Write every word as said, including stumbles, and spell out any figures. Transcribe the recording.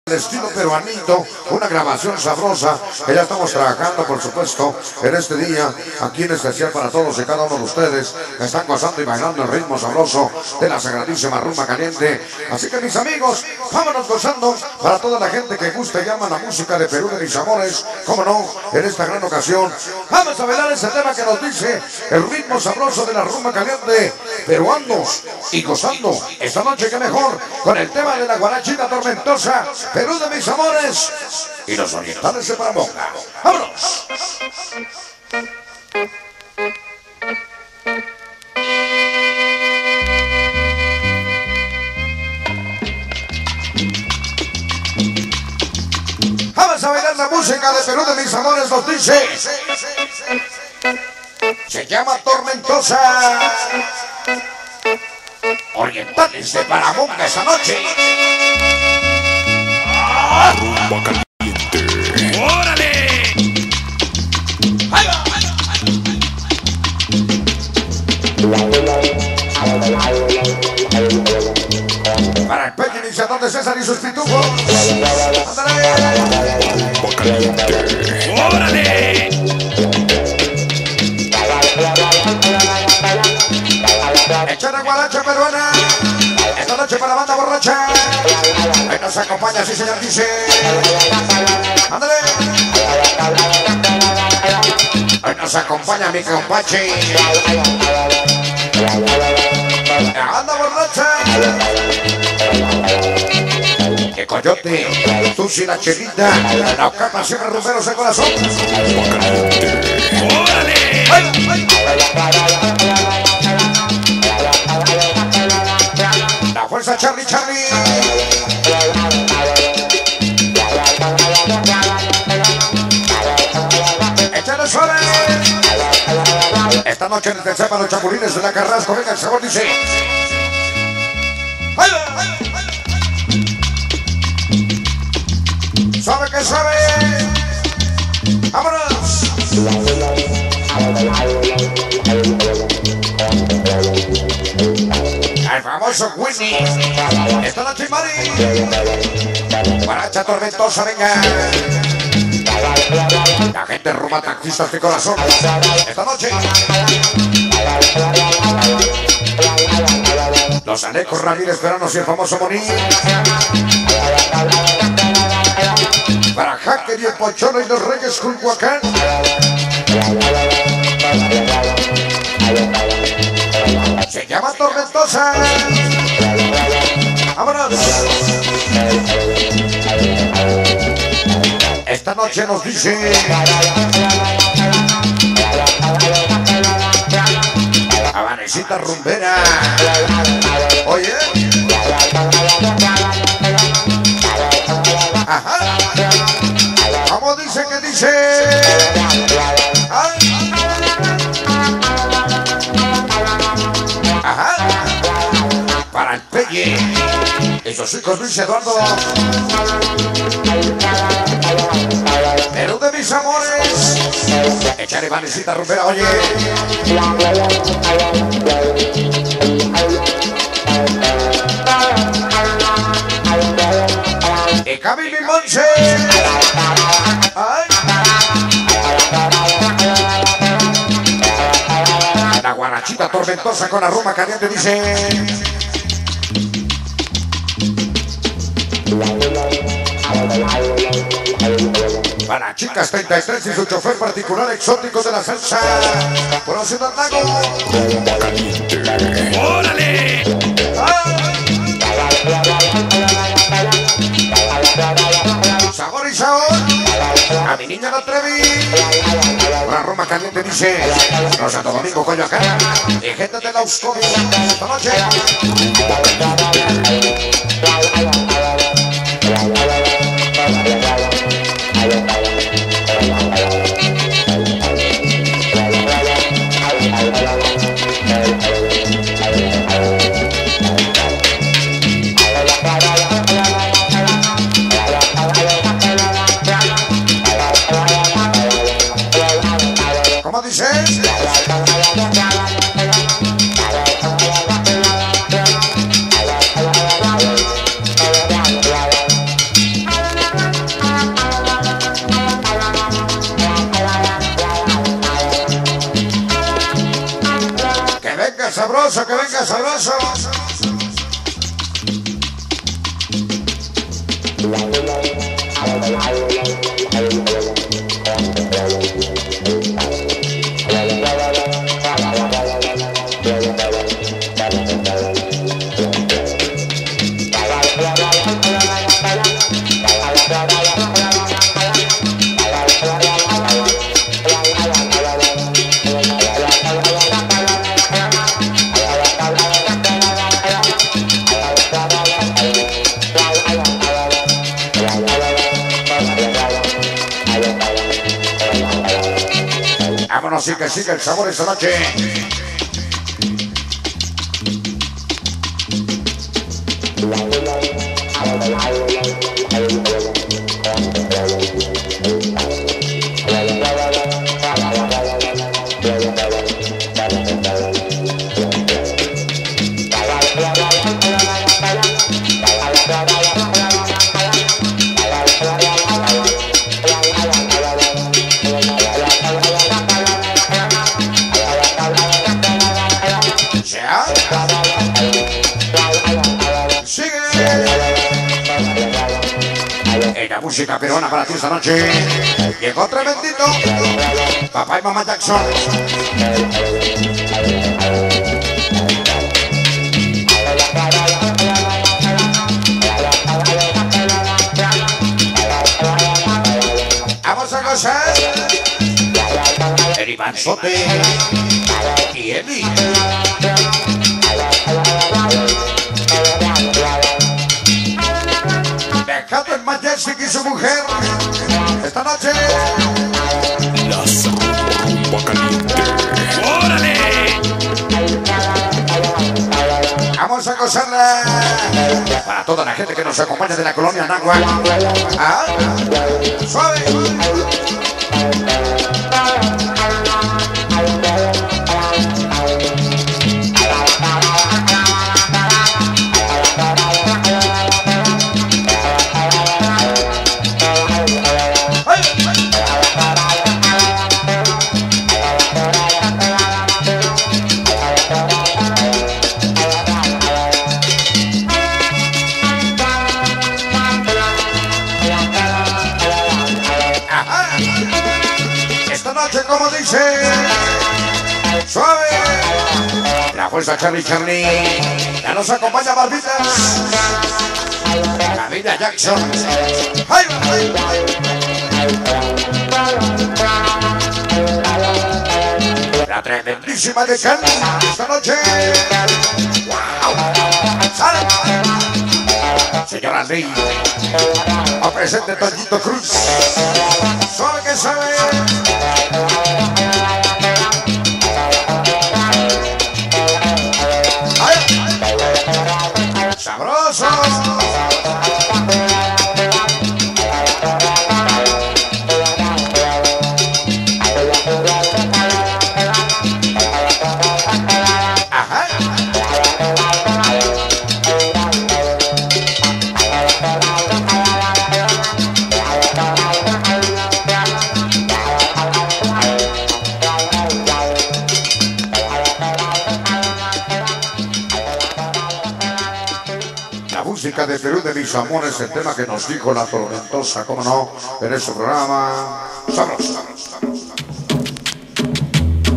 al estilo peruanito, una grabación sabrosa que ya estamos trabajando, por supuesto, en este día, aquí en especial para todos y cada uno de ustedes que están gozando y bailando el ritmo sabroso de la sagradísima rumba caliente. Así que mis amigos, vámonos gozando para toda la gente que gusta y llama la música de Perú de mis amores, cómo no, en esta gran ocasión, vamos a bailar ese tema que nos dice el ritmo sabroso de la rumba caliente, peruanos y gozando esta noche que mejor, con el tema de la guarachita tormentosa, Perú de mis amores y los orientales de Paramonga. ¡Vámonos! Vamos a bailar la música de Perú de mis amores, nos dice. Se llama Tormentosa. Orientales de Paramonga esa noche. Rumba caliente. ¡Órale! ¡Ahí va! Para el pequeño iniciador de César y sus pitufos. ¡Ándale! Rumba caliente. ¡Órale! Echar guaracha peruana. Esta noche para la banda borracha. Ahí nos acompaña, sí señor, dice. Ándale. Ahí nos acompaña mi compache. Anda borracha. Que coyote, tú sin la chelita, la ocapa siempre rumberos de corazón. Rumba caliente. ¡Órale! ¡Ay, ay! La fuerza Charlie Charlie. Échale suave. Esta noche en el tercer para los chapulines de la Carrasco, venga el sabor, dice. ¡Ay, ay, ay! Suave que suave. ¡Vámonos! El famoso Winnie. Esta noche Mari. Guaracha tormentosa, venga. La gente rumba taxistas de corazón. Esta noche. Los Alecos Ramírez Veranos y el famoso Moní. Para Hacker y el Pocholo y los Reyes Culhuacán. Se llama Tormentosa. ¡Vámonos! Esta noche nos dice. Amanecita rumbera. Oye. Ajá. ¿Cómo dice que dice? ¿Ay? Ajá. Para el Pelle. Esos hijos Luis Eduardo. Perú de mis amores. Echaré vanecita rumbera, oye. Y Camilo y Monse. Ay. La guarachita tormentosa con la rumba caliente, dice. Para chicas treinta y tres y su chofer particular exótico de la salsa. Por Ciudad Lago. Rumba caliente. ¡Órale! Sabor y sabor. A mi niña la atreví. Una rumba caliente, dice. Los Santo Domingo, Coyoacán. Y gente de la Uscovi. Esta noche. ¿Cómo dices? sabroso, que venga sabroso. Vámonos, sí que sigue el sabor esta noche. La música peruana para ti esta noche. Llegó tremendito. Papá y mamá Jackson. Vamos a gozar. El Ivanzote y Eli. Dejando el Majestic y su mujer esta noche. La rumba caliente. ¡Órale! Vamos a gozarla para toda la gente que nos acompaña de la colonia Náhuac. Ah, suave. Como dice, suave. La fuerza Charlie Charlie. Ya nos acompaña Barbitas. Camila Jackson. ¡Ay, ay, ay! La tremendísima de Cal esta noche. ¡Wow! ¡Sale! Señora Lee. A presente Toñito Cruz. Suave que sabe. ¡Sabroso! Ajá. Música de Perú de mis amores, el tema que nos dijo la tormentosa, cómo no, en este programa. Sabroso, sabroso, sabroso.